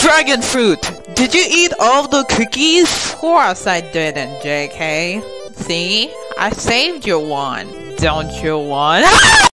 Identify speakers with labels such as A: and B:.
A: dragon fruit! Did you eat all the cookies?
B: Of course I didn't, JK. See? I saved you one. Don't you want?